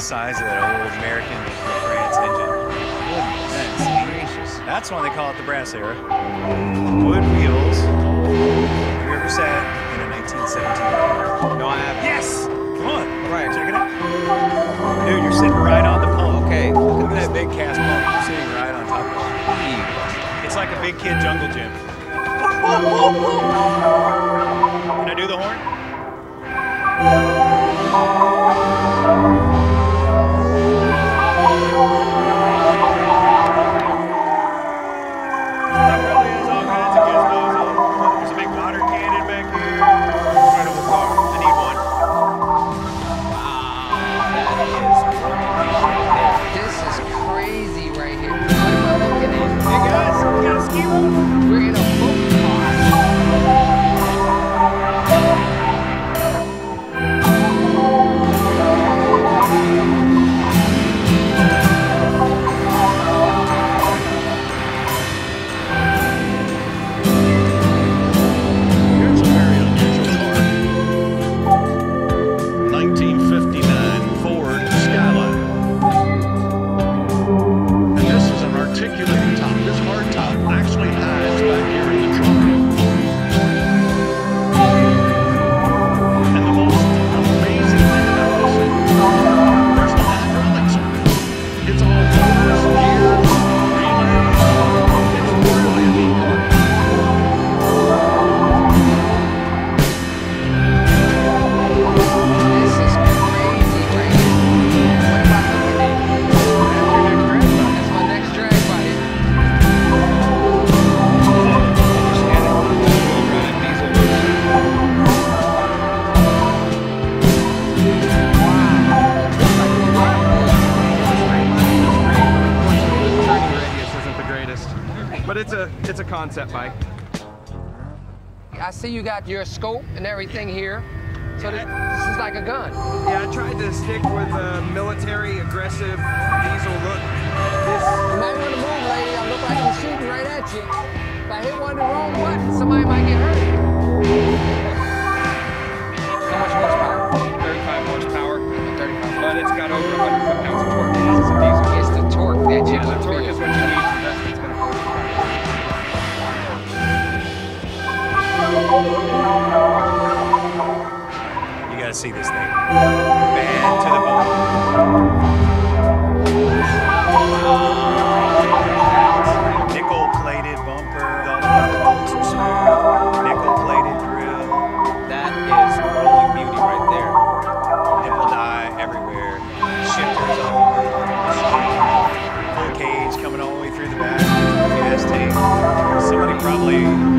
size of that old American France engine. Goodness gracious. That's why they call it the brass era. Wood wheels. Have you ever sat in a 1917 car? No, I haven't. Yes! Come on. Right. Check it out. Dude, you're sitting right on the pump. Okay. Look at that big cast pump. You're sitting right on top of it. It's like a big kid jungle gym. Can I do the horn? That really has all kinds of gizmos on it. There's a big water cannon back here. Incredible car. I need one. This is crazy right here. What am I looking at? Hey guys, we got a ski room. We're in a boat car. Here's a very unusual car. 1959 Ford Skyline. And this is an articulating top. This hard top actually hides back here in the trunk. And the most amazing thing about this thing, there's no hydraulics on it. It's all motors, gears, relays. It's really a neat car. This is crazy right here. What am I looking at? That's my next drag bike. But it's a concept bike. I see you got your scope and everything here. So this is like a gun. Yeah, I tried to stick with a military, aggressive diesel look. You might want to move, lady. I look like I'm shooting right at you. If I hit one of the wrong buttons, somebody might get hurt. How much horsepower? 35 horsepower, 35. but it's got over 100 foot-pounds of torque. This is a diesel. It's the torque that you Yeah, the want to torque feel. is what you need. That's what's going to push it. You gotta see this thing. Bad to the bone. Nickel-plated bumper. All the bumper bolts are smooth. Nickel-plated grill. That is rolling beauty right there. Nipple die everywhere. Shifters all over the machine. Full cage coming all the way through the back. Gas tank. Somebody probably